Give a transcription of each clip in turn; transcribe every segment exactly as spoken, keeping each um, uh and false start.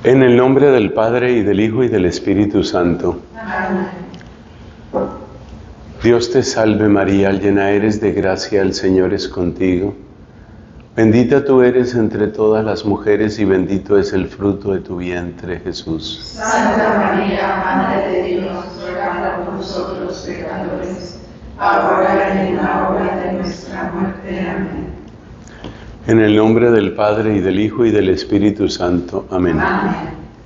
En el nombre del Padre, y del Hijo, y del Espíritu Santo. Amén. Dios te salve María, llena eres de gracia, el Señor es contigo. Bendita tú eres entre todas las mujeres, y bendito es el fruto de tu vientre, Jesús. Santa María, Madre de Dios, ruega por nosotros pecadores, ahora y en la hora de nuestra muerte. Amén. En el nombre del Padre, y del Hijo, y del Espíritu Santo. Amén. Amén.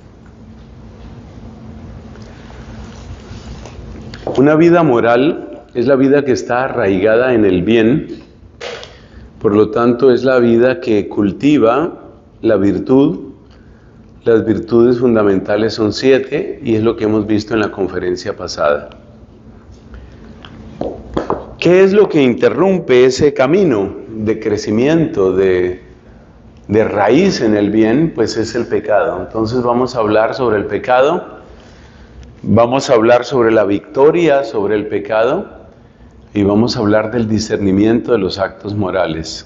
Una vida moral es la vida que está arraigada en el bien, por lo tanto es la vida que cultiva la virtud. Las virtudes fundamentales son siete, y es lo que hemos visto en la conferencia pasada. ¿Qué es lo que interrumpe ese camino de crecimiento, de, de raíz en el bien? Pues es el pecado. Entonces vamos a hablar sobre el pecado, vamos a hablar sobre la victoria sobre el pecado, y vamos a hablar del discernimiento de los actos morales.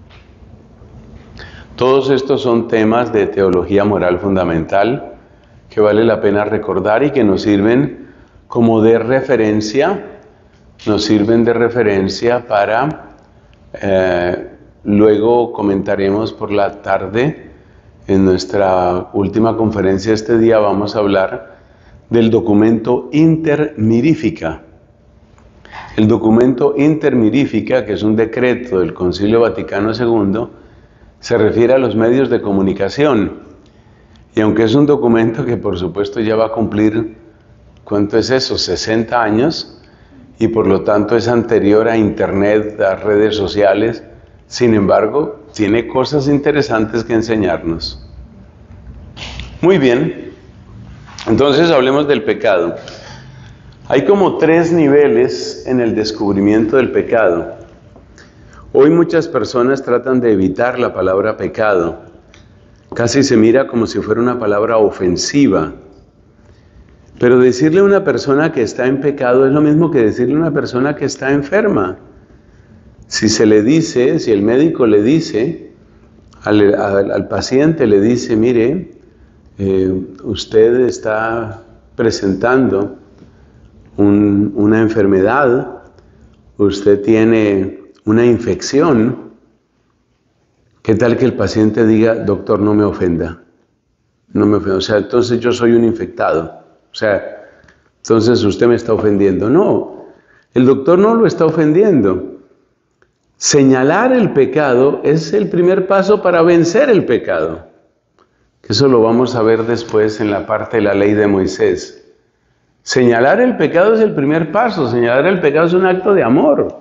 Todos estos son temas de teología moral fundamental que vale la pena recordar y que nos sirven como de referencia, nos sirven de referencia para, eh, luego comentaremos por la tarde, en nuestra última conferencia este día vamos a hablar del documento Intermirífica. El documento Intermirífica, que es un decreto del Concilio Vaticano segundo, se refiere a los medios de comunicación. Y aunque es un documento que por supuesto ya va a cumplir, ¿cuánto es eso? sesenta años, y por lo tanto es anterior a Internet, a redes sociales. Sin embargo, tiene cosas interesantes que enseñarnos. Muy bien, entonces hablemos del pecado. Hay como tres niveles en el descubrimiento del pecado. Hoy muchas personas tratan de evitar la palabra pecado. Casi se mira como si fuera una palabra ofensiva. Pero decirle a una persona que está en pecado es lo mismo que decirle a una persona que está enferma. Si se le dice, si el médico le dice, al, al, al paciente le dice, mire, eh, usted está presentando un, una enfermedad, usted tiene una infección, ¿qué tal que el paciente diga, doctor, no me ofenda? No me ofenda, o sea, entonces yo soy un infectado. O sea, entonces usted me está ofendiendo. No, el doctor no lo está ofendiendo. Señalar el pecado es el primer paso para vencer el pecado. Eso lo vamos a ver después en la parte de la ley de Moisés. Señalar el pecado es el primer paso. Señalar el pecado es un acto de amor.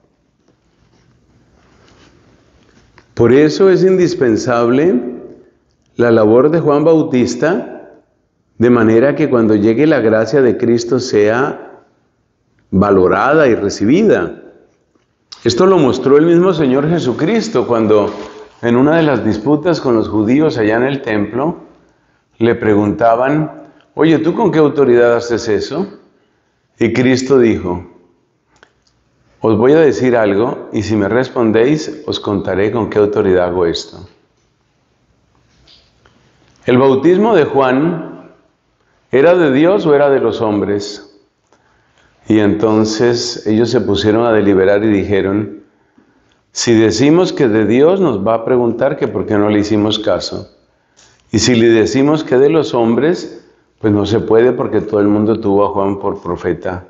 Por eso es indispensable la labor de Juan Bautista, de manera que cuando llegue la gracia de Cristo sea valorada y recibida. Esto lo mostró el mismo Señor Jesucristo cuando en una de las disputas con los judíos allá en el templo le preguntaban, oye, ¿tú con qué autoridad haces eso? Y Cristo dijo, os voy a decir algo y si me respondéis os contaré con qué autoridad hago esto. El bautismo de Juan, ¿era de Dios o era de los hombres? Y entonces ellos se pusieron a deliberar y dijeron, si decimos que de Dios nos va a preguntar que por qué no le hicimos caso. Y si le decimos que de los hombres, pues no se puede porque todo el mundo tuvo a Juan por profeta.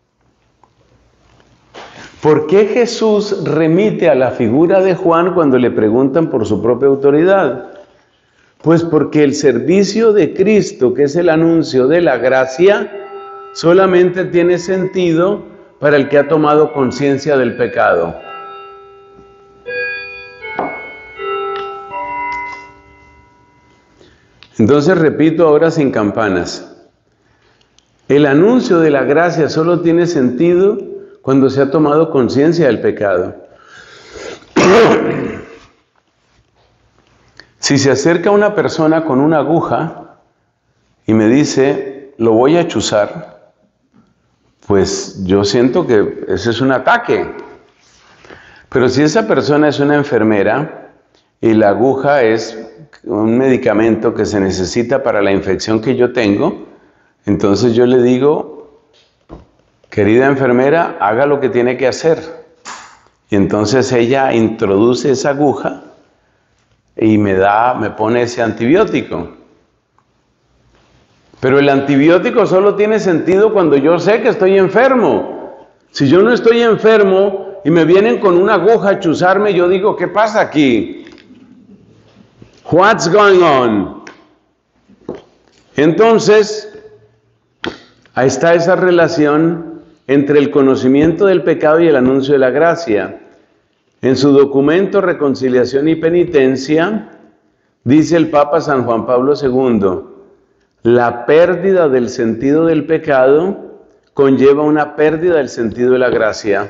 ¿Por qué Jesús remite a la figura de Juan cuando le preguntan por su propia autoridad? Pues porque el servicio de Cristo, que es el anuncio de la gracia, solamente tiene sentido para el que ha tomado conciencia del pecado. Entonces repito ahora sin campanas. El anuncio de la gracia solo tiene sentido cuando se ha tomado conciencia del pecado. Si se acerca una persona con una aguja y me dice, lo voy a chuzar, pues yo siento que ese es un ataque. Pero si esa persona es una enfermera y la aguja es un medicamento que se necesita para la infección que yo tengo, entonces yo le digo, querida enfermera, haga lo que tiene que hacer. Y entonces ella introduce esa aguja y me da, me pone ese antibiótico. Pero el antibiótico solo tiene sentido cuando yo sé que estoy enfermo. Si yo no estoy enfermo y me vienen con una aguja a chuzarme, yo digo, ¿qué pasa aquí? What's going on? Entonces, ahí está esa relación entre el conocimiento del pecado y el anuncio de la gracia. En su documento Reconciliación y Penitencia, dice el Papa San Juan Pablo segundo, la pérdida del sentido del pecado conlleva una pérdida del sentido de la gracia.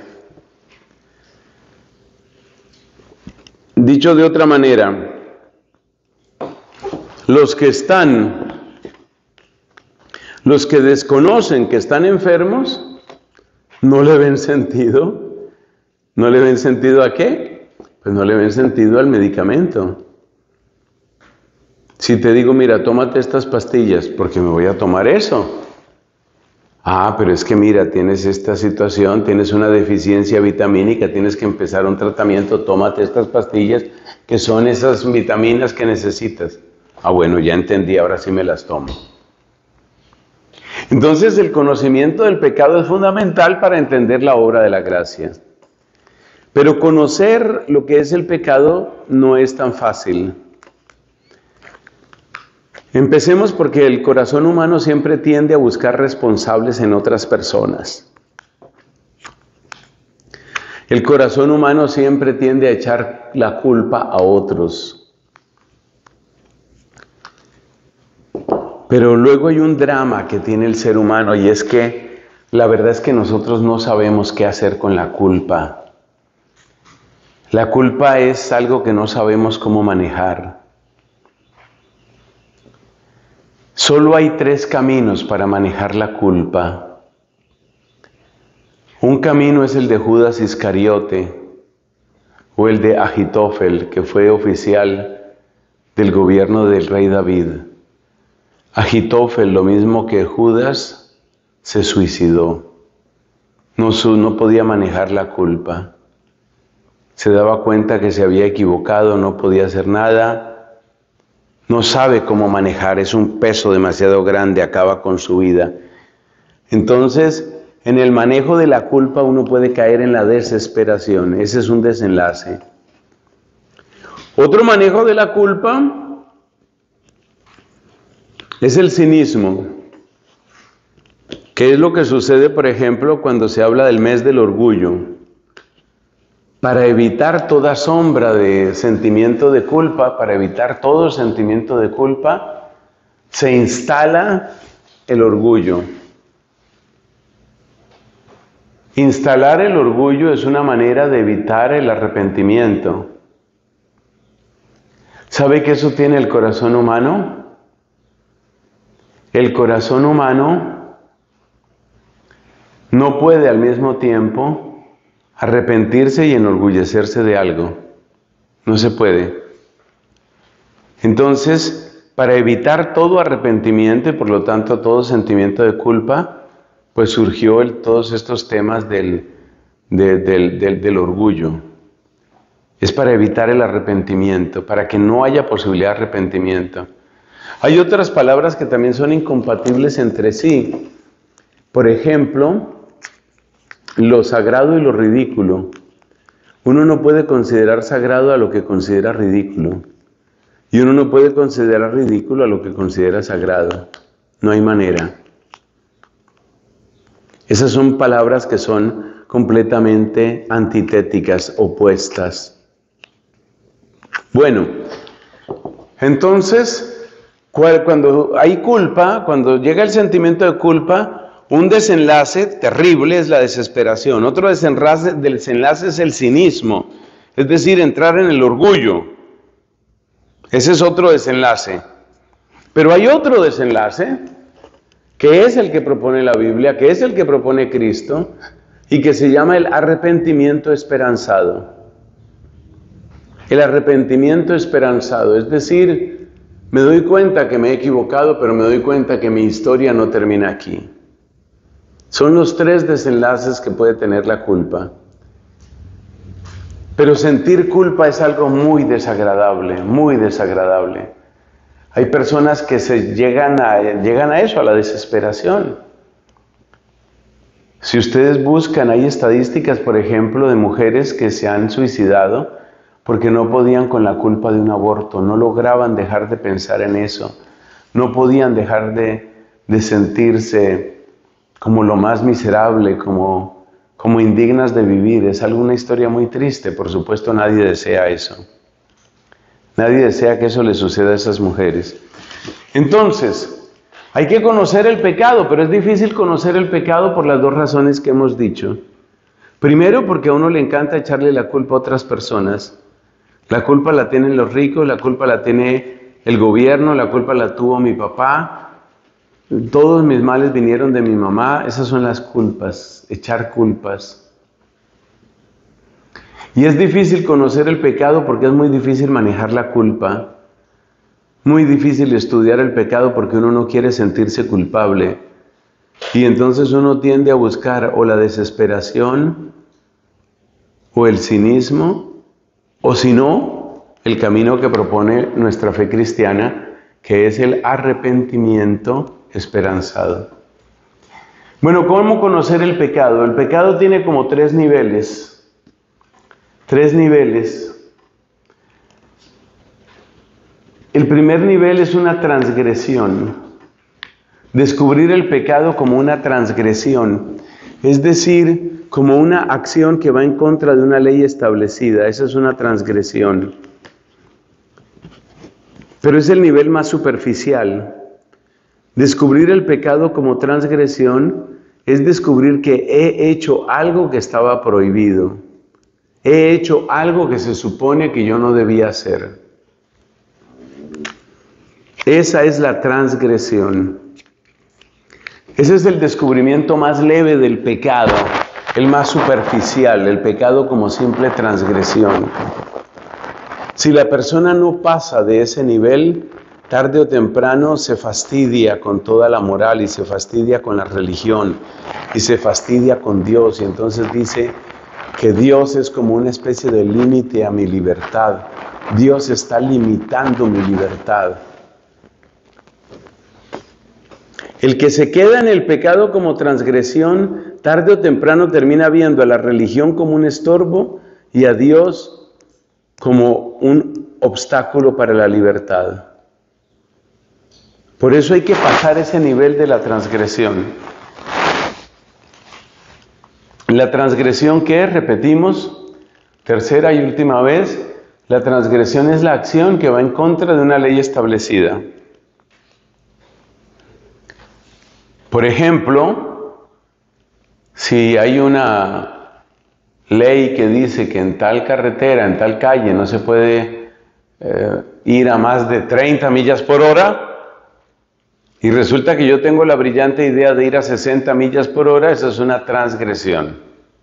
Dicho de otra manera, los que están, los que desconocen que están enfermos, no le ven sentido. ¿No le ven sentido a qué? Pues no le ven sentido al medicamento. Si te digo, mira, tómate estas pastillas, porque me voy a tomar eso. Ah, pero es que mira, tienes esta situación, tienes una deficiencia vitamínica, tienes que empezar un tratamiento, tómate estas pastillas, que son esas vitaminas que necesitas. Ah, bueno, ya entendí, ahora sí me las tomo. Entonces, el conocimiento del pecado es fundamental para entender la obra de la gracia. Pero conocer lo que es el pecado no es tan fácil. Empecemos porque el corazón humano siempre tiende a buscar responsables en otras personas. El corazón humano siempre tiende a echar la culpa a otros. Pero luego hay un drama que tiene el ser humano y es que la verdad es que nosotros no sabemos qué hacer con la culpa. La culpa es algo que no sabemos cómo manejar. Solo hay tres caminos para manejar la culpa. Un camino es el de Judas Iscariote o el de Ahitófel, que fue oficial del gobierno del rey David. Ahitófel, lo mismo que Judas, se suicidó. No, no podía manejar la culpa. Se daba cuenta que se había equivocado, no podía hacer nada, no sabe cómo manejar, es un peso demasiado grande, acaba con su vida. Entonces, en el manejo de la culpa uno puede caer en la desesperación, ese es un desenlace. Otro manejo de la culpa es el cinismo, que es lo que sucede, por ejemplo, cuando se habla del mes del orgullo. Para evitar toda sombra de sentimiento de culpa, para evitar todo sentimiento de culpa, se instala el orgullo. Instalar el orgullo es una manera de evitar el arrepentimiento. ¿Sabe qué eso tiene el corazón humano? El corazón humano no puede al mismo tiempo arrepentirse y enorgullecerse de algo. No se puede. Entonces, para evitar todo arrepentimiento y por lo tanto todo sentimiento de culpa, pues surgió el, todos estos temas del, de, del, del, del orgullo. Es para evitar el arrepentimiento, para que no haya posibilidad de arrepentimiento. Hay otras palabras que también son incompatibles entre sí. Por ejemplo, lo sagrado y lo ridículo. Uno no puede considerar sagrado a lo que considera ridículo. Y uno no puede considerar ridículo a lo que considera sagrado. No hay manera. Esas son palabras que son completamente antitéticas, opuestas. Bueno, entonces, cuando hay culpa, cuando llega el sentimiento de culpa, un desenlace terrible es la desesperación. Otro desenlace, desenlace es el cinismo, es decir, entrar en el orgullo. Ese es otro desenlace. Pero hay otro desenlace, que es el que propone la Biblia, que es el que propone Cristo, y que se llama el arrepentimiento esperanzado. El arrepentimiento esperanzado, es decir, Me doy cuenta que me he equivocado, pero me doy cuenta que mi historia no termina aquí. Son los tres desenlaces que puede tener la culpa. Pero sentir culpa es algo muy desagradable, muy desagradable. Hay personas que se llegan a, llegan a eso, a la desesperación. Si ustedes buscan, hay estadísticas, por ejemplo, de mujeres que se han suicidado porque no podían con la culpa de un aborto, no lograban dejar de pensar en eso, no podían dejar de, de sentirse como lo más miserable, como, como indignas de vivir. Es alguna historia muy triste, por supuesto nadie desea eso. Nadie desea que eso le suceda a esas mujeres. Entonces, hay que conocer el pecado, pero es difícil conocer el pecado por las dos razones que hemos dicho. Primero, porque a uno le encanta echarle la culpa a otras personas. La culpa la tienen los ricos, la culpa la tiene el gobierno, la culpa la tuvo mi papá. Todos mis males vinieron de mi mamá. Esas son las culpas, echar culpas. Y es difícil conocer el pecado porque es muy difícil manejar la culpa. Muy difícil estudiar el pecado porque uno no quiere sentirse culpable. Y entonces uno tiende a buscar o la desesperación, o el cinismo, o si no, el camino que propone nuestra fe cristiana, que es el arrepentimiento esperanzado. Bueno, ¿cómo conocer el pecado? El pecado tiene como tres niveles. Tres niveles. El primer nivel es una transgresión. Descubrir el pecado como una transgresión, es decir, como una acción que va en contra de una ley establecida. Esa es una transgresión. Pero es el nivel más superficial. Descubrir el pecado como transgresión es descubrir que he hecho algo que estaba prohibido. He hecho algo que se supone que yo no debía hacer. Esa es la transgresión. Ese es el descubrimiento más leve del pecado, el más superficial, el pecado como simple transgresión. Si la persona no pasa de ese nivel, tarde o temprano se fastidia con toda la moral y se fastidia con la religión y se fastidia con Dios, y entonces dice que Dios es como una especie de límite a mi libertad. Dios está limitando mi libertad. El que se queda en el pecado como transgresión, tarde o temprano termina viendo a la religión como un estorbo y a Dios como un obstáculo para la libertad. Por eso hay que pasar ese nivel de la transgresión. La transgresión, ¿qué es? Repetimos, tercera y última vez, la transgresión es la acción que va en contra de una ley establecida. Por ejemplo, si hay una ley que dice que en tal carretera, en tal calle, no se puede eh, ir a más de treinta millas por hora, y resulta que yo tengo la brillante idea de ir a sesenta millas por hora, eso es una transgresión.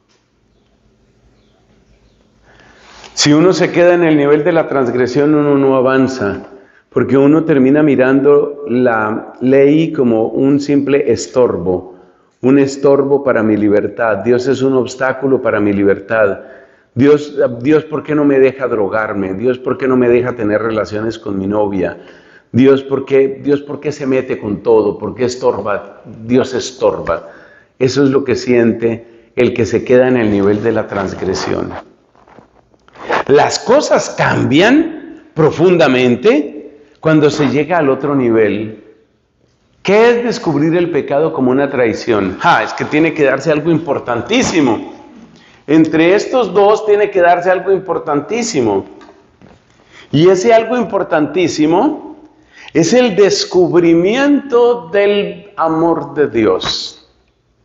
Si uno se queda en el nivel de la transgresión, uno no avanza. Porque uno termina mirando la ley como un simple estorbo, un estorbo para mi libertad. Dios es un obstáculo para mi libertad. Dios, Dios, ¿por qué no me deja drogarme? Dios, ¿por qué no me deja tener relaciones con mi novia? Dios, ¿por qué, Dios, ¿por qué se mete con todo? ¿Por qué estorba? Dios estorba. Eso es lo que siente el que se queda en el nivel de la transgresión. Las cosas cambian profundamente cuando se llega al otro nivel. ¿Qué es descubrir el pecado como una traición? Ah, es que tiene que darse algo importantísimo. Entre estos dos tiene que darse algo importantísimo. Y ese algo importantísimo es el descubrimiento del amor de Dios.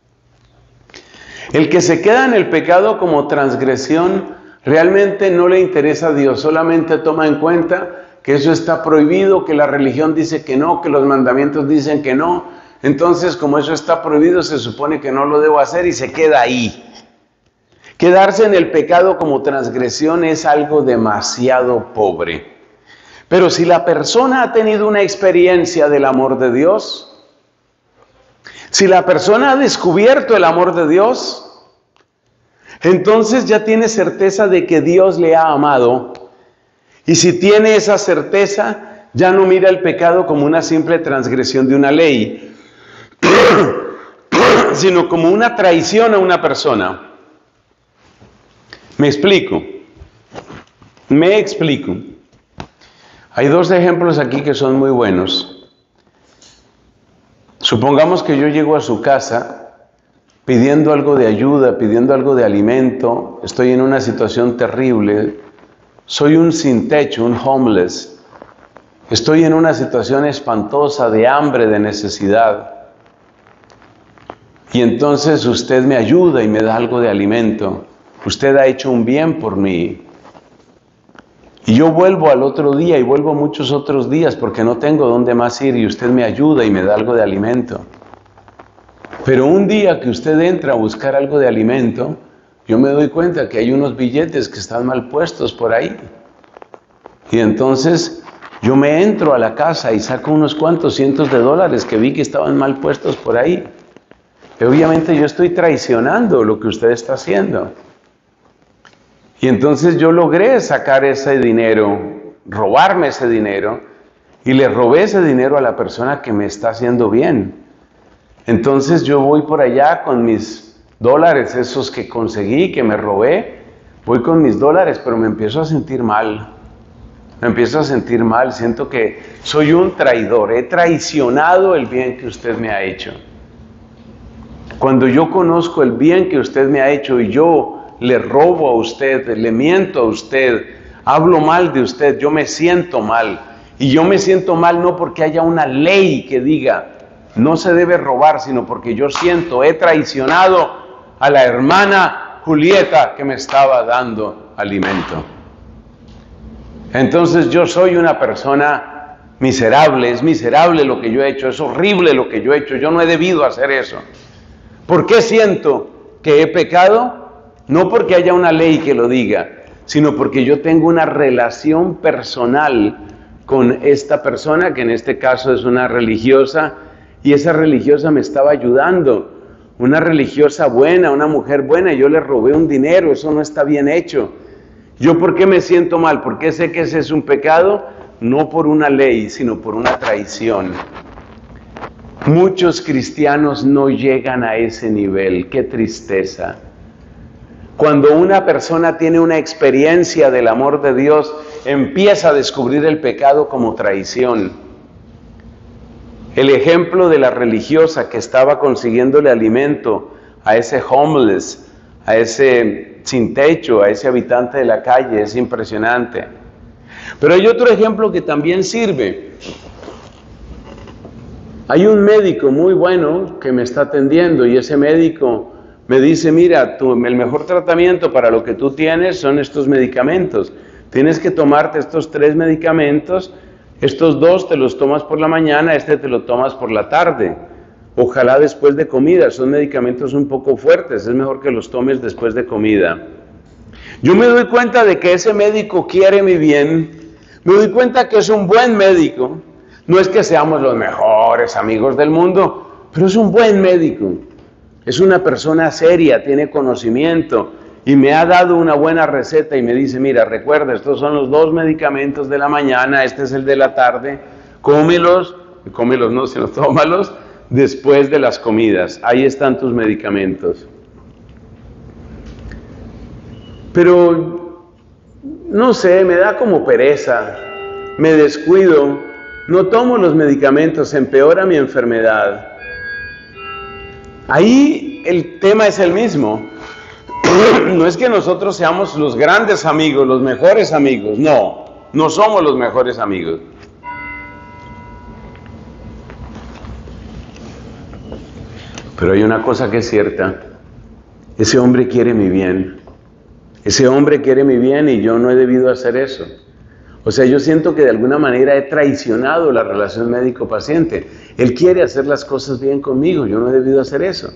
El que se queda en el pecado como transgresión realmente no le interesa a Dios, solamente toma en cuenta que eso está prohibido, que la religión dice que no, que los mandamientos dicen que no. Entonces, como eso está prohibido, se supone que no lo debo hacer y se queda ahí. Quedarse en el pecado como transgresión es algo demasiado pobre. Pero si la persona ha tenido una experiencia del amor de Dios, si la persona ha descubierto el amor de Dios, entonces ya tiene certeza de que Dios le ha amado. Y si tiene esa certeza, ya no mira el pecado como una simple transgresión de una ley, sino como una traición a una persona. Me explico. Me explico. Hay dos ejemplos aquí que son muy buenos. Supongamos que yo llego a su casa pidiendo algo de ayuda, pidiendo algo de alimento. Estoy en una situación terrible. Soy un sin techo, un homeless. Estoy en una situación espantosa de hambre, de necesidad. Y entonces usted me ayuda y me da algo de alimento. Usted ha hecho un bien por mí. Y yo vuelvo al otro día y vuelvo muchos otros días porque no tengo dónde más ir y usted me ayuda y me da algo de alimento. Pero un día que usted entra a buscar algo de alimento, yo me doy cuenta que hay unos billetes que están mal puestos por ahí. Y entonces yo me entro a la casa y saco unos cuantos cientos de dólares que vi que estaban mal puestos por ahí. Y obviamente yo estoy traicionando lo que usted está haciendo. Y entonces yo logré sacar ese dinero, robarme ese dinero, y le robé ese dinero a la persona que me está haciendo bien. Entonces yo voy por allá con mis dólares, esos que conseguí, que me robé, voy con mis dólares, pero me empiezo a sentir mal. Me empiezo a sentir mal, siento que soy un traidor, he traicionado el bien que usted me ha hecho. Cuando yo conozco el bien que usted me ha hecho y yo le robo a usted, le miento a usted, hablo mal de usted, yo me siento mal. Y yo me siento mal no porque haya una ley que diga no se debe robar, sino porque yo siento, he traicionado a la hermana Julieta que me estaba dando alimento. Entonces yo soy una persona miserable, es miserable lo que yo he hecho, es horrible lo que yo he hecho, yo no he debido hacer eso. ¿Por qué siento que he pecado? No porque haya una ley que lo diga, sino porque yo tengo una relación personal con esta persona, que en este caso es una religiosa, y esa religiosa me estaba ayudando. Una religiosa buena, una mujer buena, yo le robé un dinero, eso no está bien hecho. ¿Yo por qué me siento mal? ¿Por qué sé que ese es un pecado? No por una ley, sino por una traición. Muchos cristianos no llegan a ese nivel, qué tristeza. Cuando una persona tiene una experiencia del amor de Dios, empieza a descubrir el pecado como traición. El ejemplo de la religiosa que estaba consiguiéndole alimento a ese homeless, a ese sin techo, a ese habitante de la calle, es impresionante. Pero hay otro ejemplo que también sirve. Hay un médico muy bueno que me está atendiendo y ese médico me dice, mira, tú, el mejor tratamiento para lo que tú tienes son estos medicamentos. Tienes que tomarte estos tres medicamentos, estos dos te los tomas por la mañana, este te lo tomas por la tarde. Ojalá después de comida, son medicamentos un poco fuertes, es mejor que los tomes después de comida. Yo me doy cuenta de que ese médico quiere mi bien, me doy cuenta que es un buen médico. No es que seamos los mejores amigos del mundo, pero es un buen médico. Es una persona seria, tiene conocimiento y me ha dado una buena receta y me dice, mira, recuerda, estos son los dos medicamentos de la mañana, este es el de la tarde, cómelos, cómelos no, sino tómalos después de las comidas, ahí están tus medicamentos. Pero, no sé, me da como pereza, me descuido, no tomo los medicamentos, empeora mi enfermedad. Ahí el tema es el mismo. No es que nosotros seamos los grandes amigos, los mejores amigos. No, no somos los mejores amigos. Pero hay una cosa que es cierta. Ese hombre quiere mi bien. Ese hombre quiere mi bien y yo no he debido hacer eso. O sea, yo siento que de alguna manera he traicionado la relación médico-paciente. Él quiere hacer las cosas bien conmigo, yo no he debido hacer eso.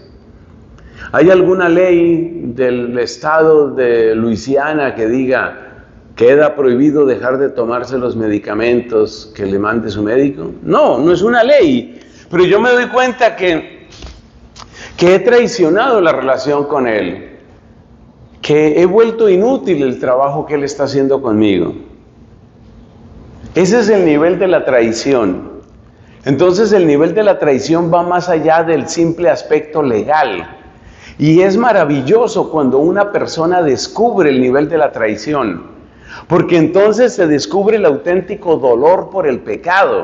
¿Hay alguna ley del estado de Luisiana que diga ¿Queda prohibido dejar de tomarse los medicamentos que le mande su médico? No, no es una ley. Pero yo me doy cuenta que, que he traicionado la relación con él, que he vuelto inútil el trabajo que él está haciendo conmigo. Ese es el nivel de la traición. Entonces el nivel de la traición va más allá del simple aspecto legal. Y es maravilloso cuando una persona descubre el nivel de la traición, porque entonces se descubre el auténtico dolor por el pecado.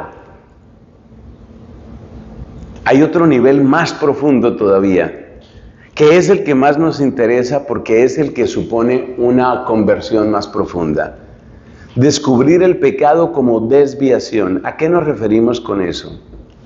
Hay otro nivel más profundo todavía, que es el que más nos interesa porque es el que supone una conversión más profunda. Descubrir el pecado como desviación. ¿A qué nos referimos con eso?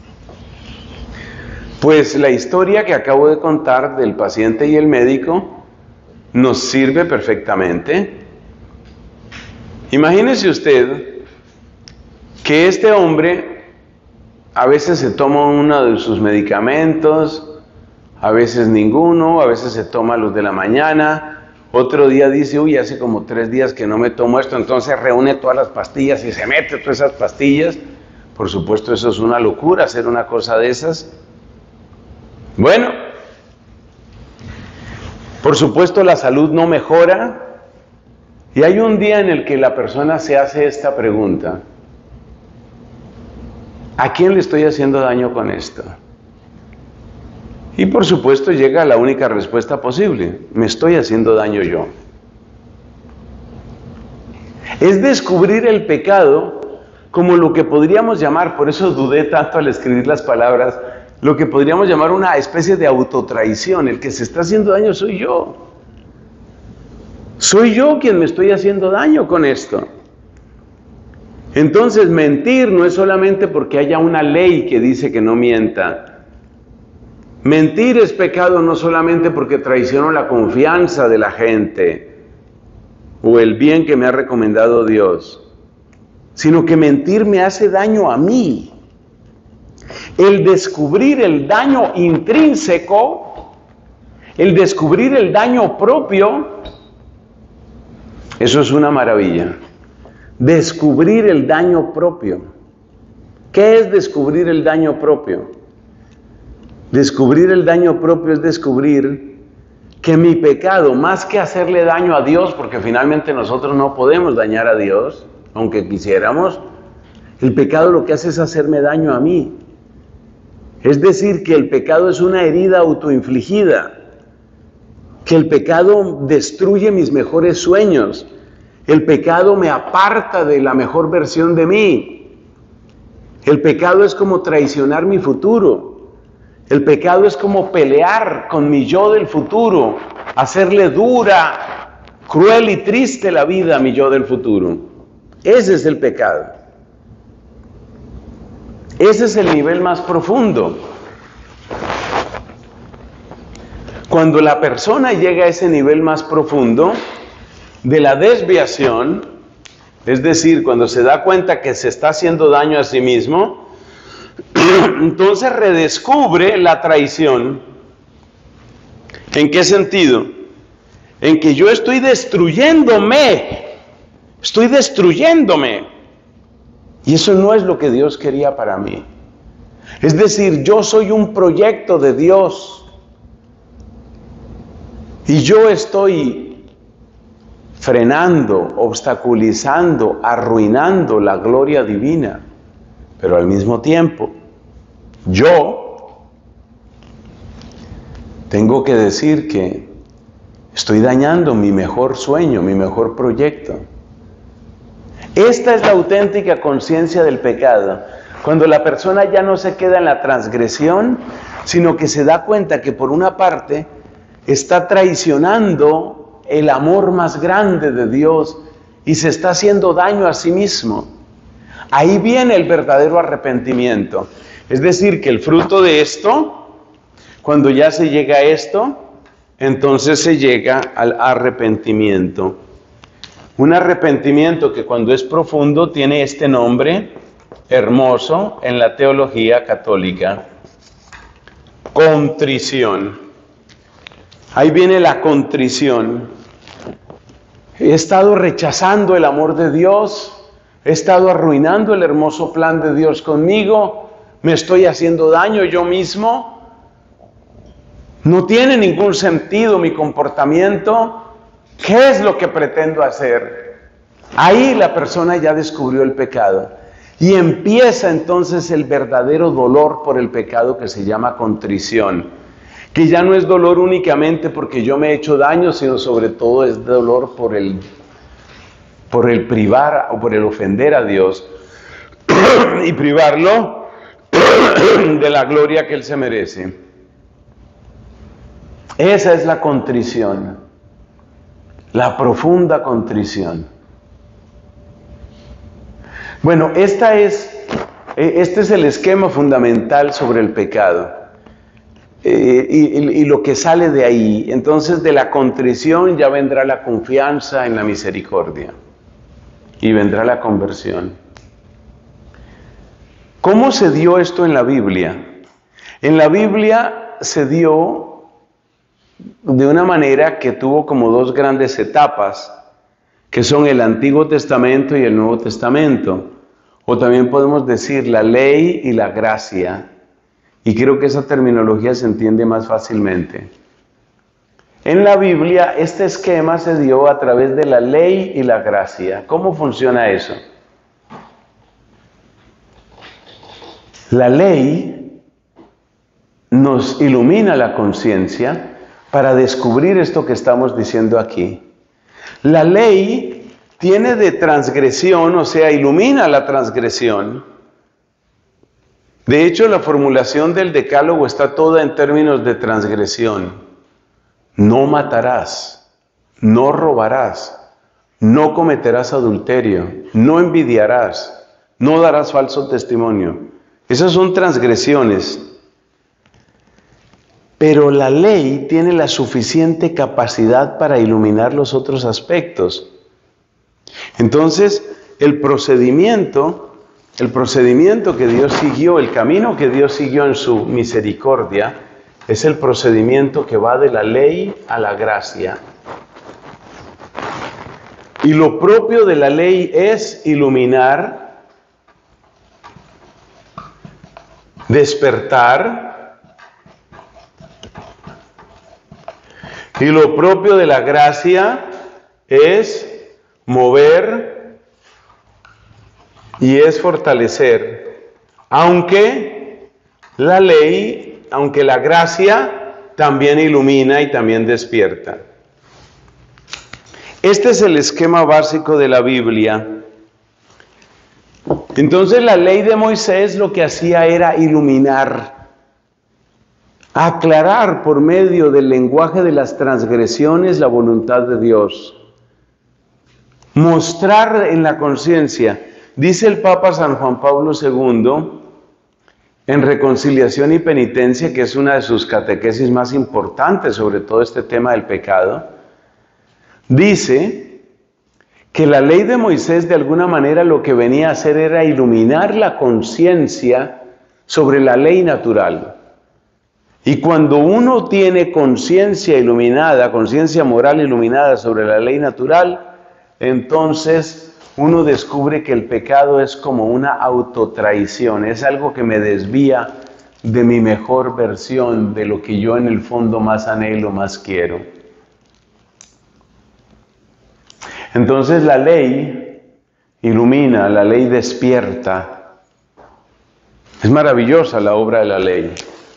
Pues la historia que acabo de contar del paciente y el médico nos sirve perfectamente. Imagínese usted que este hombre a veces se toma uno de sus medicamentos, a veces ninguno, a veces se toma los de la mañana, otro día dice, uy, hace como tres días que no me tomo esto, entonces reúne todas las pastillas y se mete todas esas pastillas. Por supuesto, eso es una locura, hacer una cosa de esas. Bueno, por supuesto la salud no mejora y hay un día en el que la persona se hace esta pregunta: ¿a quién le estoy haciendo daño con esto? Y por supuesto llega a la única respuesta posible: me estoy haciendo daño yo. Es descubrir el pecado como lo que podríamos llamar, por eso dudé tanto al escribir las palabras, lo que podríamos llamar una especie de autotraición. El que se está haciendo daño soy yo. Soy yo quien me estoy haciendo daño con esto. Entonces, mentir no es solamente porque haya una ley que dice que no mienta. Mentir es pecado no solamente porque traiciono la confianza de la gente o el bien que me ha recomendado Dios, sino que mentir me hace daño a mí. El descubrir el daño intrínseco, el descubrir el daño propio, eso es una maravilla. Descubrir el daño propio. ¿Qué es descubrir el daño propio? Descubrir el daño propio es descubrir que mi pecado, más que hacerle daño a Dios, porque finalmente nosotros no podemos dañar a Dios, aunque quisiéramos, el pecado lo que hace es hacerme daño a mí. Es decir, que el pecado es una herida autoinfligida, que el pecado destruye mis mejores sueños, el pecado me aparta de la mejor versión de mí, el pecado es como traicionar mi futuro, el pecado es como pelear con mi yo del futuro, hacerle dura, cruel y triste la vida a mi yo del futuro. Ese es el pecado. Ese es el nivel más profundo. Cuando la persona llega a ese nivel más profundo de la desviación, es decir, cuando se da cuenta que se está haciendo daño a sí mismo, entonces redescubre la traición. ¿En qué sentido? En que yo estoy destruyéndome, estoy destruyéndome. Y eso no es lo que Dios quería para mí. Es decir, yo soy un proyecto de Dios. Y yo estoy frenando, obstaculizando, arruinando la gloria divina. Pero al mismo tiempo, yo tengo que decir que estoy dañando mi mejor sueño, mi mejor proyecto. Esta es la auténtica conciencia del pecado, cuando la persona ya no se queda en la transgresión, sino que se da cuenta que por una parte está traicionando el amor más grande de Dios y se está haciendo daño a sí mismo. Ahí viene el verdadero arrepentimiento. Es decir, que el fruto de esto, cuando ya se llega a esto, entonces se llega al arrepentimiento. Un arrepentimiento que cuando es profundo tiene este nombre hermoso en la teología católica: contrición. Ahí viene la contrición. he estado rechazando el amor de Dios, he estado arruinando el hermoso plan de Dios conmigo, me estoy haciendo daño yo mismo, no tiene ningún sentido mi comportamiento, ¿qué es lo que pretendo hacer? Ahí la persona ya descubrió el pecado y empieza entonces el verdadero dolor por el pecado que se llama contrición, que ya no es dolor únicamente porque yo me he hecho daño, sino sobre todo es dolor por el, por el privar o por el ofender a Dios y privarlo de la gloria que Él se merece. Esa es la contrición, la profunda contrición. Bueno, esta es, este es el esquema fundamental sobre el pecado eh, y, y, y lo que sale de ahí. Entonces, de la contrición ya vendrá la confianza en la misericordia y vendrá la conversión. ¿Cómo se dio esto en la Biblia? En la Biblia se dio de una manera que tuvo como dos grandes etapas, que son el Antiguo Testamento y el Nuevo Testamento, o también podemos decir la ley y la gracia, y creo que esa terminología se entiende más fácilmente. En la Biblia este esquema se dio a través de la ley y la gracia. ¿Cómo funciona eso? La ley nos ilumina la conciencia para descubrir esto que estamos diciendo aquí. La ley tiene de transgresión, o sea, ilumina la transgresión. De hecho, la formulación del decálogo está toda en términos de transgresión. No matarás, no robarás, no cometerás adulterio, no envidiarás, no darás falso testimonio. Esas son transgresiones. Pero la ley tiene la suficiente capacidad para iluminar los otros aspectos. Entonces, el procedimiento, el procedimiento que Dios siguió, el camino que Dios siguió en su misericordia, es el procedimiento que va de la ley a la gracia. Y lo propio de la ley es iluminar, despertar, y lo propio de la gracia es mover y es fortalecer. Aunque la ley, aunque la gracia también ilumina y también despierta. Este es el esquema básico de la Biblia. Entonces la ley de Moisés lo que hacía era iluminar, aclarar por medio del lenguaje de las transgresiones la voluntad de Dios. Mostrar en la conciencia. Dice el Papa San Juan Pablo segundo, en Reconciliación y Penitencia, que es una de sus catequesis más importantes sobre todo este tema del pecado, dice que la ley de Moisés de alguna manera lo que venía a hacer era iluminar la conciencia sobre la ley natural. Y cuando uno tiene conciencia iluminada, conciencia moral iluminada sobre la ley natural, entonces uno descubre que el pecado es como una autotraición, es algo que me desvía de mi mejor versión, de lo que yo en el fondo más anhelo, más quiero. Entonces la ley ilumina, la ley despierta. Es maravillosa la obra de la ley.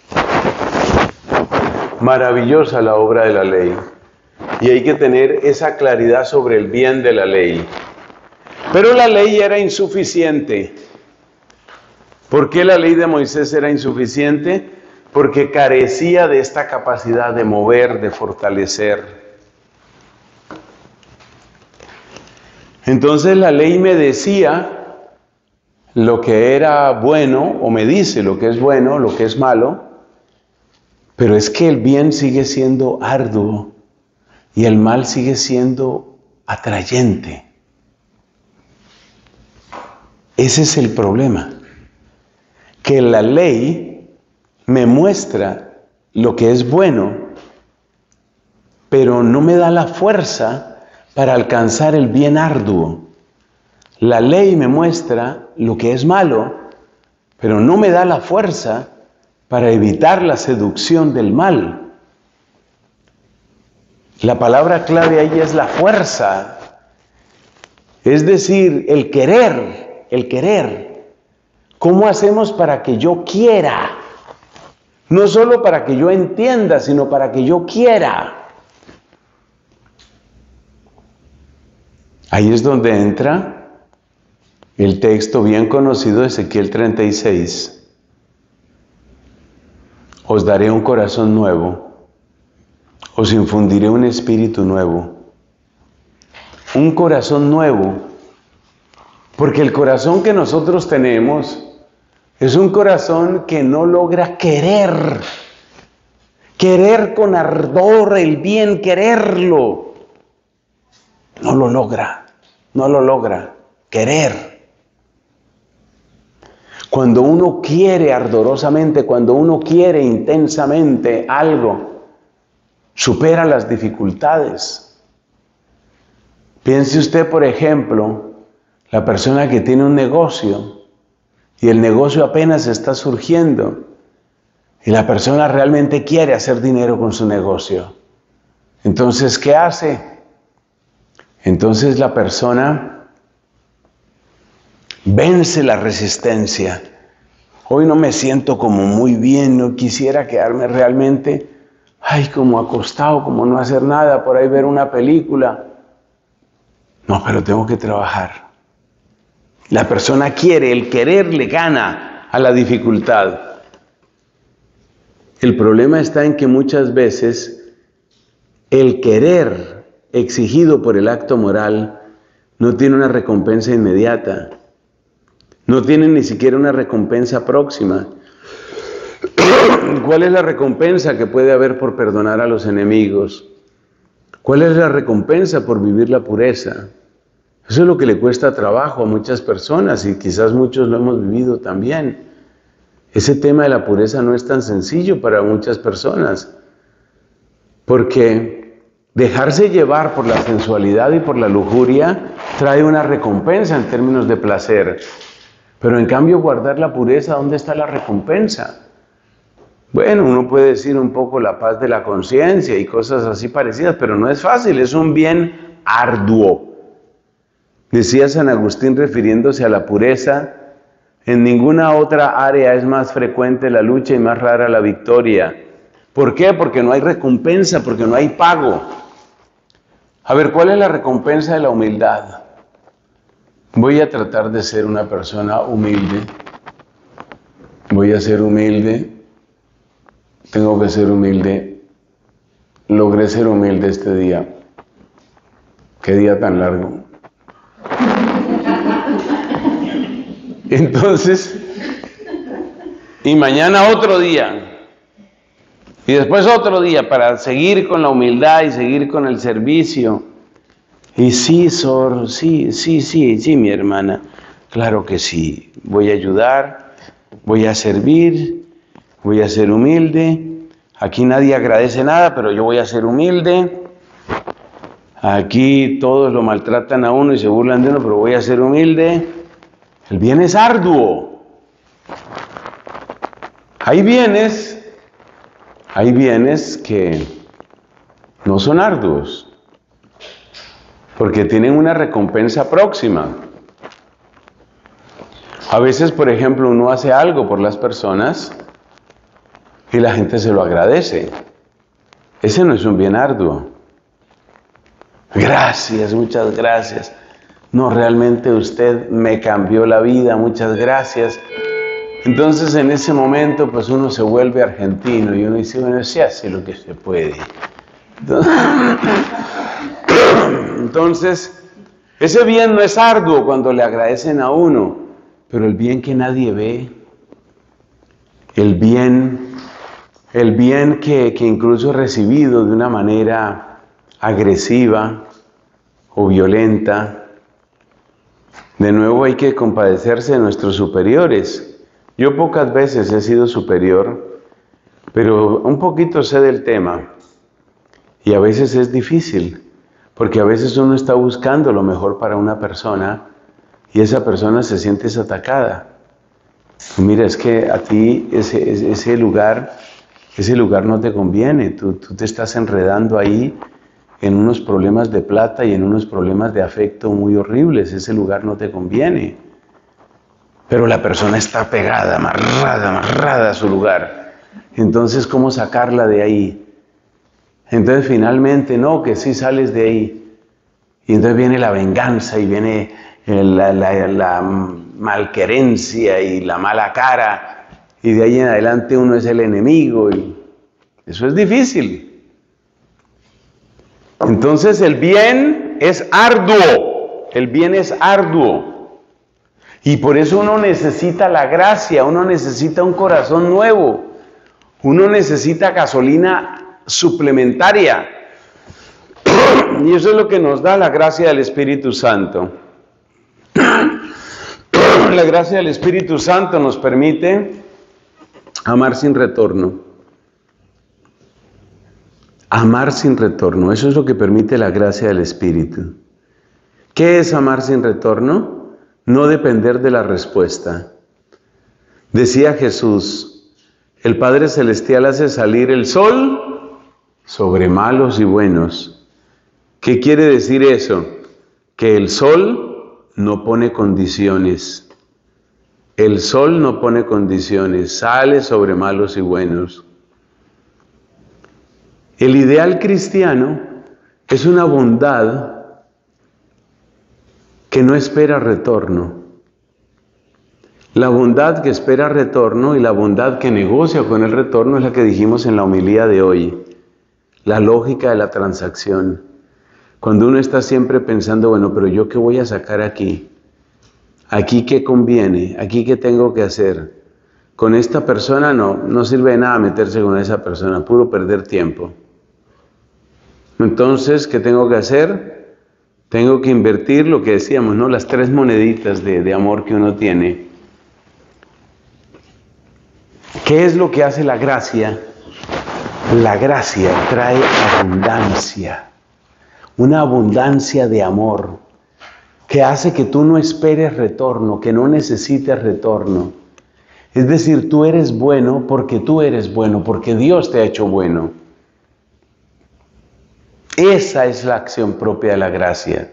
Maravillosa la obra de la ley. Y hay que tener esa claridad sobre el bien de la ley. Pero la ley era insuficiente. ¿Por qué la ley de Moisés era insuficiente? Porque carecía de esta capacidad de mover, de fortalecer. Entonces la ley me decía lo que era bueno, o me dice lo que es bueno, lo que es malo, pero es que el bien sigue siendo arduo y el mal sigue siendo atrayente. Ese es el problema, que la ley me muestra lo que es bueno, pero no me da la fuerza para alcanzar el bien arduo. La ley me muestra lo que es malo, pero no me da la fuerza para evitar la seducción del mal. La palabra clave ahí es la fuerza, es decir, el querer, el querer. ¿Cómo hacemos para que yo quiera? No solo para que yo entienda, sino para que yo quiera. Ahí es donde entra el texto bien conocido de Ezequiel treinta y seis. Os daré un corazón nuevo, os infundiré un espíritu nuevo. Un corazón nuevo, porque el corazón que nosotros tenemos es un corazón que no logra querer, querer con ardor el bien, quererlo. No lo logra, no lo logra, querer. Cuando uno quiere ardorosamente, cuando uno quiere intensamente algo, supera las dificultades. Piense usted, por ejemplo, la persona que tiene un negocio y el negocio apenas está surgiendo y la persona realmente quiere hacer dinero con su negocio. Entonces, ¿qué hace? Entonces la persona vence la resistencia. Hoy no me siento como muy bien, no quisiera quedarme realmente, ay, como acostado, como no hacer nada, por ahí ver una película. No, pero tengo que trabajar. La persona quiere, el querer le gana a la dificultad. El problema está en que muchas veces el querer exigido por el acto moral no tiene una recompensa inmediata. No tiene ni siquiera una recompensa próxima. ¿Cuál es la recompensa que puede haber por perdonar a los enemigos? ¿Cuál es la recompensa por vivir la pureza? Eso es lo que le cuesta trabajo a muchas personas y quizás muchos lo hemos vivido también. Ese tema de la pureza no es tan sencillo para muchas personas, porque dejarse llevar por la sensualidad y por la lujuria trae una recompensa en términos de placer. Pero en cambio guardar la pureza, ¿dónde está la recompensa? Bueno, uno puede decir un poco la paz de la conciencia y cosas así parecidas, pero no es fácil, es un bien arduo. Decía San Agustín refiriéndose a la pureza, en ninguna otra área es más frecuente la lucha y más rara la victoria. ¿Por qué? Porque no hay recompensa, porque no hay pago. A ver, ¿cuál es la recompensa de la humildad? Voy a tratar de ser una persona humilde. Voy a ser humilde. Tengo que ser humilde. Logré ser humilde este día. Qué día tan largo. Entonces, y mañana otro día. Y después otro día para seguir con la humildad y seguir con el servicio. Y sí, Sor, sí, sí, sí, sí, mi hermana. Claro que sí. Voy a ayudar, voy a servir, voy a ser humilde. Aquí nadie agradece nada, pero yo voy a ser humilde. Aquí todos lo maltratan a uno y se burlan de uno, pero voy a ser humilde. El bien es arduo. Hay bienes, hay bienes que no son arduos, porque tienen una recompensa próxima. A veces, por ejemplo, uno hace algo por las personas y la gente se lo agradece. Ese no es un bien arduo. Gracias, muchas gracias. No, realmente usted me cambió la vida, muchas gracias. Entonces en ese momento pues uno se vuelve argentino y uno dice, bueno, se hace lo que se puede. Entonces, ese bien no es arduo cuando le agradecen a uno, pero el bien que nadie ve, el bien, el bien que, que incluso es recibido de una manera agresiva o violenta. De nuevo hay que compadecerse de nuestros superiores. Yo pocas veces he sido superior, pero un poquito sé del tema. Y a veces es difícil, Porque a veces uno está buscando lo mejor para una persona y esa persona se siente atacada. Y mira, es que a ti ese, ese lugar, ese lugar no te conviene. Tú, tú te estás enredando ahí en unos problemas de plata y en unos problemas de afecto muy horribles. Ese lugar no te conviene. Pero la persona está pegada, amarrada, amarrada a su lugar. Entonces, ¿cómo sacarla de ahí? Entonces, finalmente, no, que sí sales de ahí. Y entonces viene la venganza y viene la, la, la malquerencia y la mala cara. Y de ahí en adelante uno es el enemigo. Y eso es difícil. Entonces, el bien es arduo. El bien es arduo. Y por eso uno necesita la gracia, uno necesita un corazón nuevo, uno necesita gasolina suplementaria. Y eso es lo que nos da la gracia del Espíritu Santo. La gracia del Espíritu Santo nos permite amar sin retorno. Amar sin retorno, eso es lo que permite la gracia del Espíritu. ¿Qué es amar sin retorno? No depender de la respuesta. Decía Jesús, el Padre Celestial hace salir el sol sobre malos y buenos. ¿Qué quiere decir eso? Que el sol no pone condiciones. El sol no pone condiciones, sale sobre malos y buenos. El ideal cristiano es una bondad que no espera retorno. La bondad que espera retorno y la bondad que negocia con el retorno es la que dijimos en la homilía de hoy. La lógica de la transacción. Cuando uno está siempre pensando, bueno, pero ¿yo qué voy a sacar aquí? ¿Aquí qué conviene? ¿Aquí qué tengo que hacer? Con esta persona no, no sirve de nada meterse con esa persona, puro perder tiempo. Entonces, ¿qué tengo que hacer? Tengo que invertir lo que decíamos, ¿no? Las tres moneditas de, de amor que uno tiene. ¿Qué es lo que hace la gracia? La gracia trae abundancia, una abundancia de amor, que hace que tú no esperes retorno, que no necesites retorno. Es decir, tú eres bueno porque tú eres bueno, porque Dios te ha hecho bueno. Esa es la acción propia de la gracia.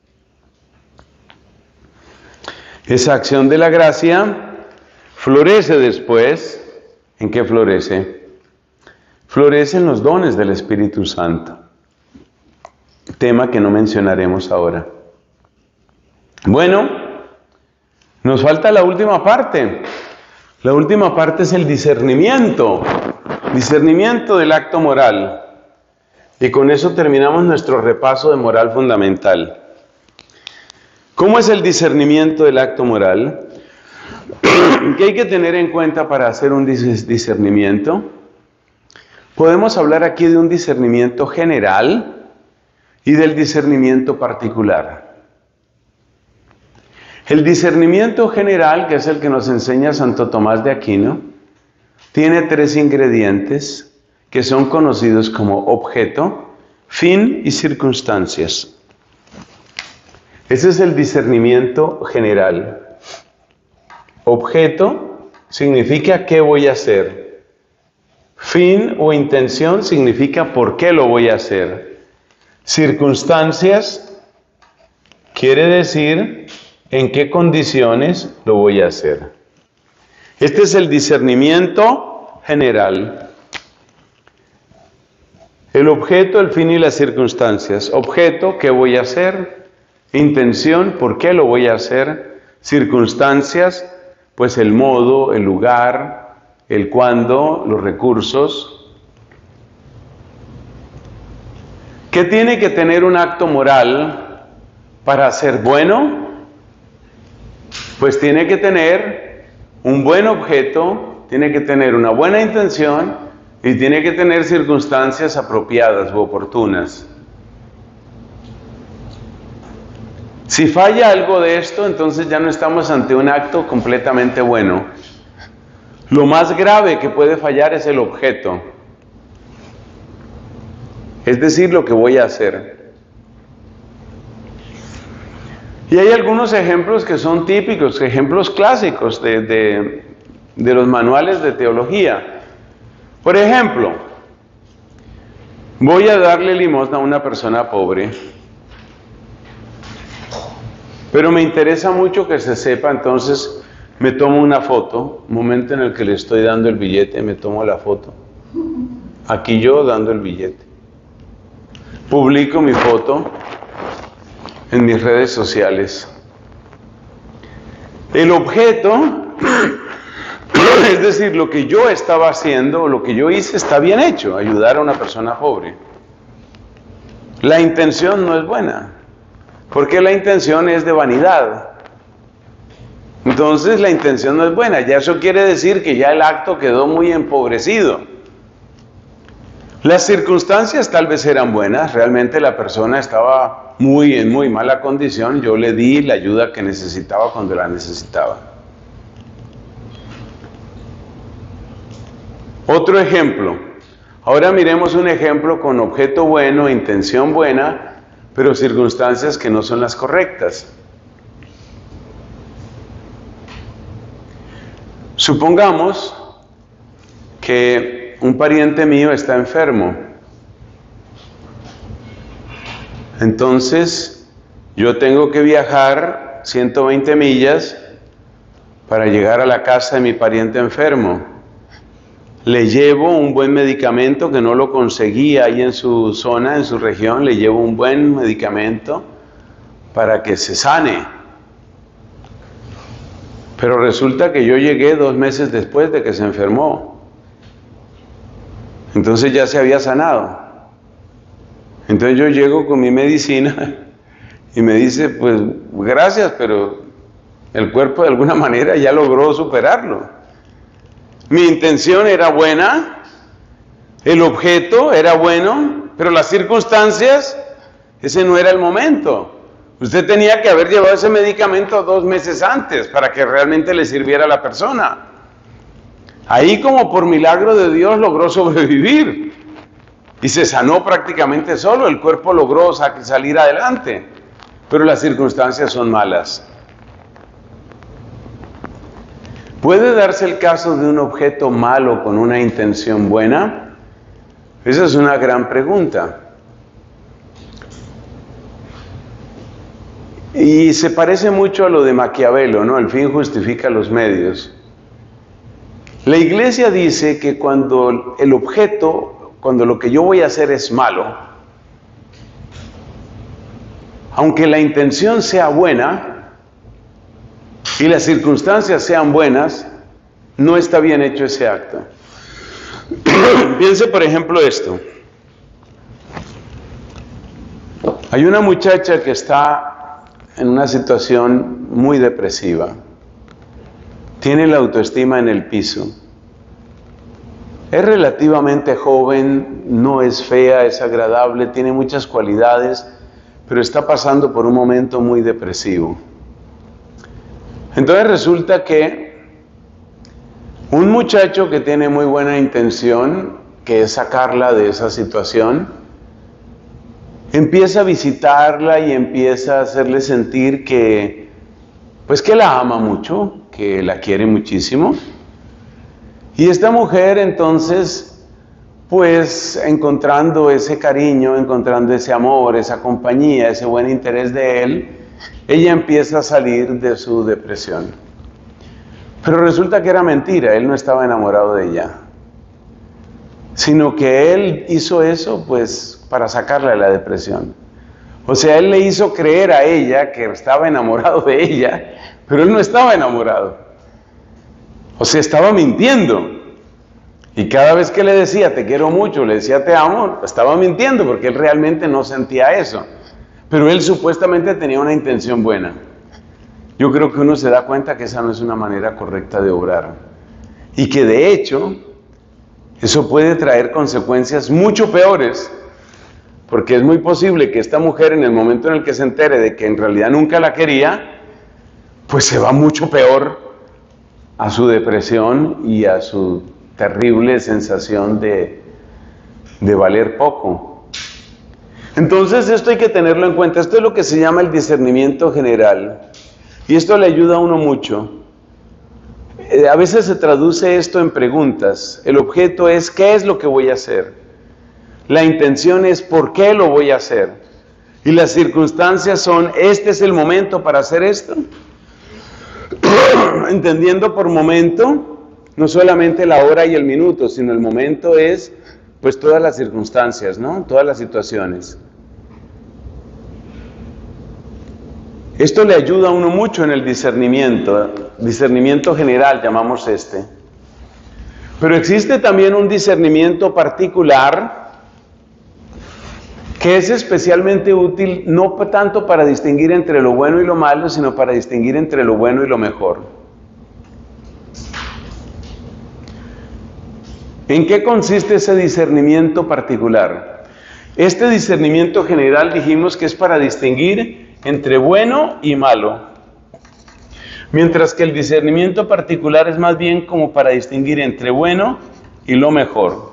Esa acción de la gracia florece después. ¿En qué florece? Florece en los dones del Espíritu Santo. Tema que no mencionaremos ahora. Bueno, nos falta la última parte. La última parte es el discernimiento. Discernimiento del acto moral. Y con eso terminamos nuestro repaso de moral fundamental. ¿Cómo es el discernimiento del acto moral? ¿Qué hay que tener en cuenta para hacer un discernimiento? Podemos hablar aquí de un discernimiento general y del discernimiento particular. El discernimiento general, que es el que nos enseña Santo Tomás de Aquino, tiene tres ingredientes que son conocidos como objeto, fin y circunstancias. Ese es el discernimiento general. Objeto significa qué voy a hacer. Fin o intención significa por qué lo voy a hacer. Circunstancias quiere decir en qué condiciones lo voy a hacer. Este es el discernimiento general. El objeto, el fin y las circunstancias. Objeto, ¿qué voy a hacer? Intención, ¿por qué lo voy a hacer? Circunstancias, pues el modo, el lugar, el cuándo, los recursos. ¿Qué tiene que tener un acto moral para ser bueno? Pues tiene que tener un buen objeto, tiene que tener una buena intención y tiene que tener circunstancias apropiadas u oportunas. Si falla algo de esto, entonces ya no estamos ante un acto completamente bueno. Lo más grave que puede fallar es el objeto. Es decir, lo que voy a hacer. Y hay algunos ejemplos que son típicos, ejemplos clásicos de, de, de los manuales de teología. Por ejemplo, voy a darle limosna a una persona pobre, pero me interesa mucho que se sepa, entonces me tomo una foto, momento en el que le estoy dando el billete, me tomo la foto. Aquí yo dando el billete. Publico mi foto en mis redes sociales. El objeto, es decir, lo que yo estaba haciendo, o lo que yo hice, está bien hecho, ayudar a una persona pobre. La intención no es buena, porque la intención es de vanidad. Entonces la intención no es buena, ya eso quiere decir que ya el acto quedó muy empobrecido. Las circunstancias tal vez eran buenas, realmente la persona estaba muy en muy mala condición, yo le di la ayuda que necesitaba cuando la necesitaba. Otro ejemplo, ahora miremos un ejemplo con objeto bueno, intención buena, pero circunstancias que no son las correctas. Supongamos que un pariente mío está enfermo. Entonces, yo tengo que viajar ciento veinte millas para llegar a la casa de mi pariente enfermo. Le llevo un buen medicamento que no lo conseguía ahí en su zona, en su región. Le llevo un buen medicamento para que se sane. Pero resulta que yo llegué dos meses después de que se enfermó. Entonces ya se había sanado. Entonces yo llego con mi medicina y me dice, pues gracias, pero el cuerpo de alguna manera ya logró superarlo. Mi intención era buena, el objeto era bueno, pero las circunstancias, ese no era el momento. Usted tenía que haber llevado ese medicamento dos meses antes para que realmente le sirviera a la persona. Ahí, como por milagro de Dios, logró sobrevivir y se sanó prácticamente solo. El cuerpo logró salir adelante, pero las circunstancias son malas. ¿Puede darse el caso de un objeto malo con una intención buena? Esa es una gran pregunta. Y se parece mucho a lo de Maquiavelo, ¿no? El fin justifica los medios. La Iglesia dice que cuando el objeto, cuando lo que yo voy a hacer es malo, aunque la intención sea buena y las circunstancias sean buenas, no está bien hecho ese acto. Piense, por ejemplo, esto. Hay una muchacha que está en una situación muy depresiva. Tiene la autoestima en el piso. Es relativamente joven, no es fea, es agradable, tiene muchas cualidades, pero está pasando por un momento muy depresivo. Entonces resulta que un muchacho que tiene muy buena intención, que es sacarla de esa situación, empieza a visitarla y empieza a hacerle sentir que, pues que la ama mucho, que la quiere muchísimo. Y esta mujer entonces, pues encontrando ese cariño, encontrando ese amor, esa compañía, ese buen interés de él, ella empieza a salir de su depresión. Pero resulta que era mentira, él no estaba enamorado de ella, sino que él hizo eso pues para sacarla de la depresión. O sea, él le hizo creer a ella que estaba enamorado de ella, pero él no estaba enamorado. O sea, estaba mintiendo. Y cada vez que le decía, te quiero mucho, le decía, te amo, estaba mintiendo porque él realmente no sentía eso. Pero él supuestamente tenía una intención buena. Yo creo que uno se da cuenta que esa no es una manera correcta de obrar. Y que de hecho, eso puede traer consecuencias mucho peores, porque es muy posible que esta mujer, en el momento en el que se entere de que en realidad nunca la quería, pues se va mucho peor a su depresión y a su terrible sensación de, de valer poco. Entonces esto hay que tenerlo en cuenta. Esto es lo que se llama el discernimiento general. Y esto le ayuda a uno mucho. Eh, a veces se traduce esto en preguntas. El objeto es ¿qué es lo que voy a hacer? La intención es ¿por qué lo voy a hacer? Y las circunstancias son ¿este es el momento para hacer esto? Entendiendo por momento no solamente la hora y el minuto, sino el momento es pues todas las circunstancias, ¿no? Todas las situaciones. Esto le ayuda a uno mucho en el discernimiento, discernimiento general llamamos este. Pero existe también un discernimiento particular que es especialmente útil no tanto para distinguir entre lo bueno y lo malo, sino para distinguir entre lo bueno y lo mejor. ¿En qué consiste ese discernimiento particular? Este discernimiento general dijimos que es para distinguir entre bueno y malo, mientras que el discernimiento particular es más bien como para distinguir entre bueno y lo mejor.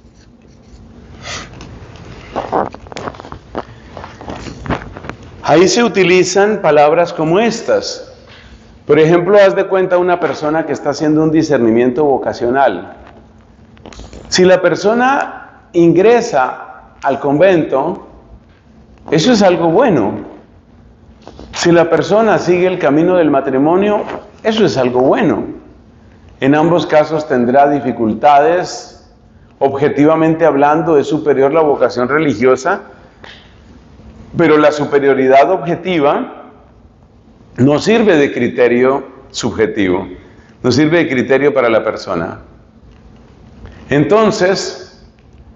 Ahí se utilizan palabras como estas. Por ejemplo, haz de cuenta una persona que está haciendo un discernimiento vocacional. Si la persona ingresa al convento, eso es algo bueno. Si la persona sigue el camino del matrimonio, eso es algo bueno. En ambos casos tendrá dificultades. Objetivamente hablando, es superior la vocación religiosa, pero la superioridad objetiva no sirve de criterio subjetivo, no sirve de criterio para la persona. Entonces,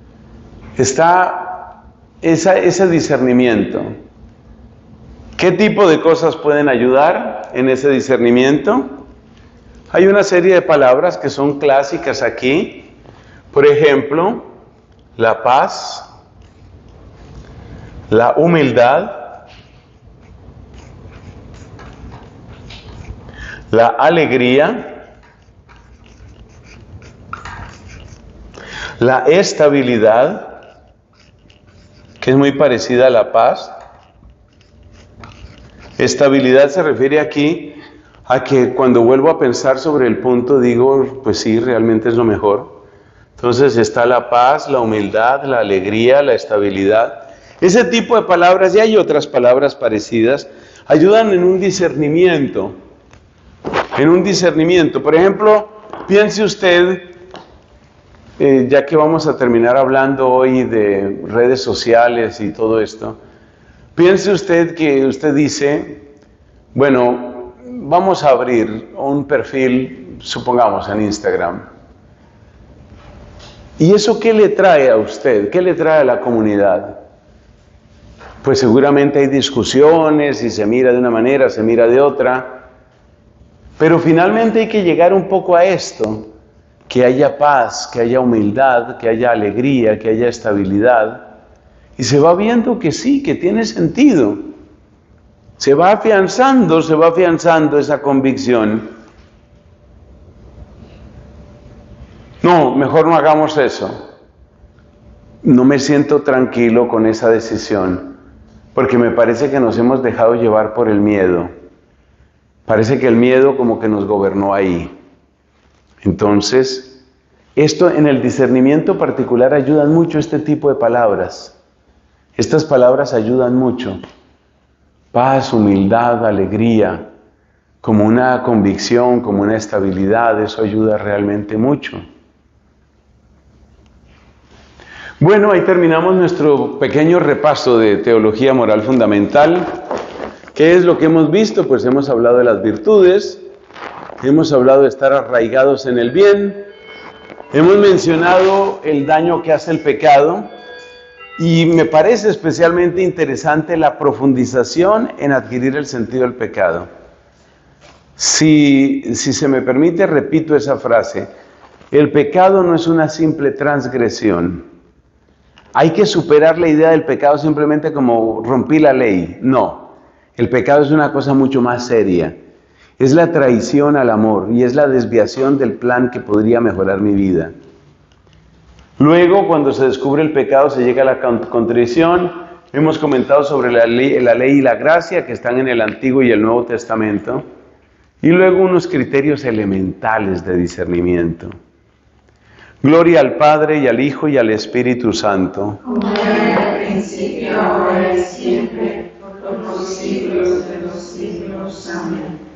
está esa, ese discernimiento. ¿Qué tipo de cosas pueden ayudar en ese discernimiento? Hay una serie de palabras que son clásicas aquí. Por ejemplo, la paz, la humildad, la alegría, la estabilidad, que es muy parecida a la paz. Estabilidad se refiere aquí a que cuando vuelvo a pensar sobre el punto digo, pues sí, realmente es lo mejor. Entonces está la paz, la humildad, la alegría, la estabilidad. Ese tipo de palabras, y hay otras palabras parecidas, ayudan en un discernimiento. En un discernimiento. Por ejemplo, piense usted, eh, ya que vamos a terminar hablando hoy de redes sociales y todo esto, piense usted que usted dice, bueno, vamos a abrir un perfil, supongamos, en Instagram. ¿Y eso qué le trae a usted? ¿Qué le trae a la comunidad? Pues seguramente hay discusiones y se mira de una manera, se mira de otra. Pero finalmente hay que llegar un poco a esto, que haya paz, que haya humildad, que haya alegría, que haya estabilidad. Y se va viendo que sí, que tiene sentido. Se va afianzando, se va afianzando esa convicción. No, mejor no hagamos eso. No me siento tranquilo con esa decisión, porque me parece que nos hemos dejado llevar por el miedo. Parece que el miedo como que nos gobernó ahí. Entonces, esto en el discernimiento particular ayudan mucho este tipo de palabras. Estas palabras ayudan mucho. Paz, humildad, alegría, como una convicción, como una estabilidad, eso ayuda realmente mucho. Bueno, ahí terminamos nuestro pequeño repaso de teología moral fundamental. ¿Qué es lo que hemos visto? Pues hemos hablado de las virtudes, hemos hablado de estar arraigados en el bien, hemos mencionado el daño que hace el pecado, y me parece especialmente interesante la profundización en adquirir el sentido del pecado. Si, si se me permite, repito esa frase. El pecado no es una simple transgresión. Hay que superar la idea del pecado simplemente como rompí la ley. No, el pecado es una cosa mucho más seria. Es la traición al amor y es la desviación del plan que podría mejorar mi vida. Luego, cuando se descubre el pecado, se llega a la contrición, Hemos comentado sobre la ley, la ley y la gracia que están en el Antiguo y el Nuevo Testamento. Y luego unos criterios elementales de discernimiento. Gloria al Padre y al Hijo y al Espíritu Santo. Como era al principio, ahora y siempre, por los siglos de los siglos. Amén.